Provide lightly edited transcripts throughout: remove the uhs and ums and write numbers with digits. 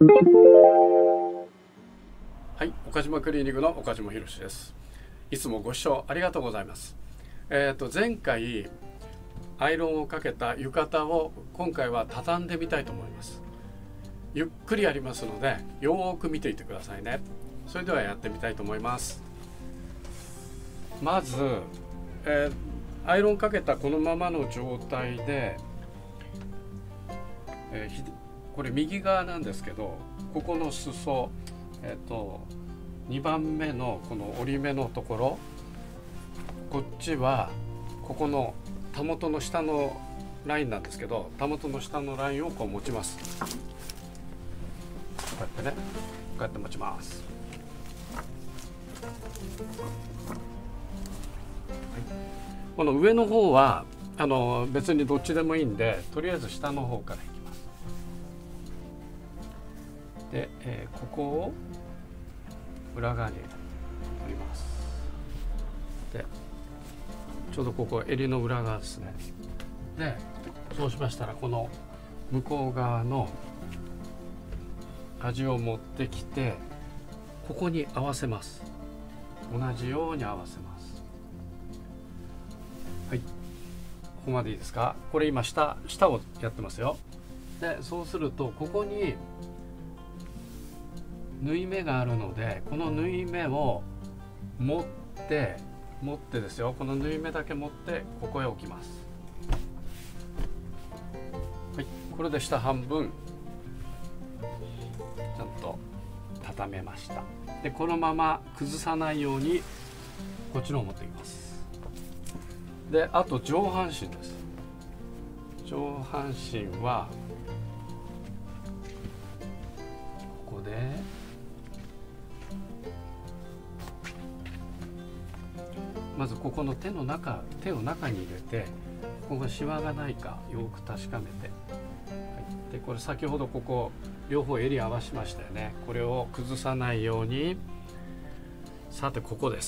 はい、岡島クリーニングの岡島博です。いつもご視聴ありがとうございます。前回アイロンをかけた浴衣を今回は畳んでみたいと思います。ゆっくりやりますのでよーく見ていてくださいね。それではやってみたいと思います。まず、アイロンかけたこのままの状態で、これ右側なんですけど、ここの裾、2番目のこの折り目のところ、こっちはここのたもとの下のラインなんですけど、たもとの下のラインをこう持ちます。こうやってね、こうやって持ちます。この上の方は別にどっちでもいいんで、とりあえず下の方からいきます。で、ここを裏側に折ります。で、ちょうどここ襟の裏側ですね。で、そうしましたらこの向こう側の端を持ってきて、ここに合わせます。同じように合わせます。はい、ここまでいいですか？これ今下をやってますよ。で、そうするとここに縫い目があるので、この縫い目を持ってですよ、この縫い目だけ持ってここへ置きます。はい、これで下半分ちゃんと畳めました。で、このまま崩さないようにこっちの方持っていきます。で、あと上半身です。上半身はここでまずここの手を中に入れて、ここがシワがないかよく確かめて、はい、でこれ先ほどここ両方襟合わしましたよね。これを崩さないように、さてここです。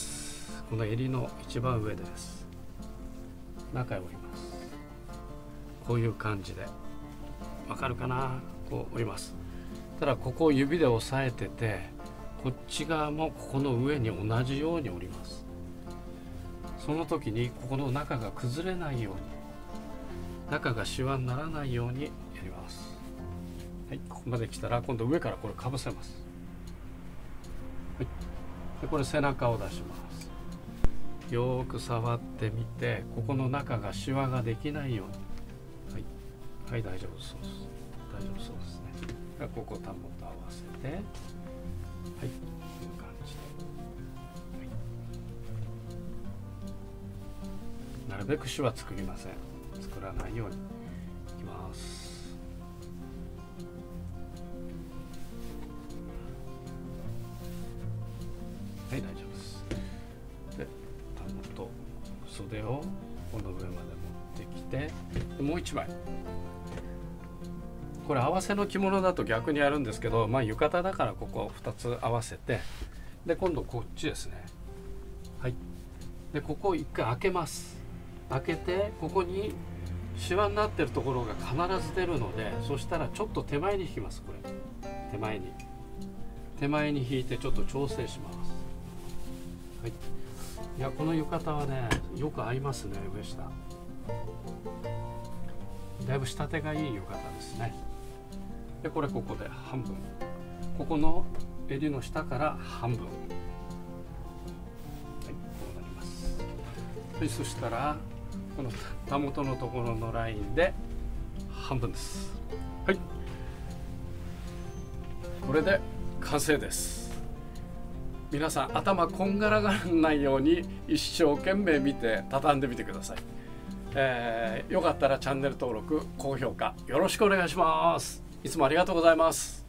この襟の一番上です。中へ折ります。こういう感じでわかるかな？こう折ります。ただここを指で押さえてて、こっち側もここの上に同じように折ります。その時にここの中が崩れないように、中がシワにならないようにやります。はい、ここまで来たら今度上からこれかぶせます。はい、でこれ背中を出します。よーく触ってみて、ここの中がシワができないように、はい、はい、大丈夫そうです。大丈夫そうですね。ここたもと合わせて、はい、こういう感じで。なるべくシワ作りません。作らないようにいきます。はい、大丈夫です。で、たもと袖をこの上まで持ってきて、もう一枚。これ合わせの着物だと逆にやるんですけど、まあ浴衣だからここ2つ合わせて、で今度こっちですね。はい。でここを一回開けます。開けて、ここにシワになってるところが必ず出るので、そしたらちょっと手前に引きます。これ手前に引いてちょっと調整します。はい、いや、この浴衣はねよく合いますね。上下だいぶ仕立てがいい浴衣ですね。でこれここで半分、ここの襟の下から半分、はい、こうなります。はい、そしたらこのたもとのところのラインで半分です。はい、これで完成です。皆さん頭こんがらがらないように一生懸命見て畳んでみてください。よかったらチャンネル登録、高評価よろしくお願いします。いつもありがとうございます。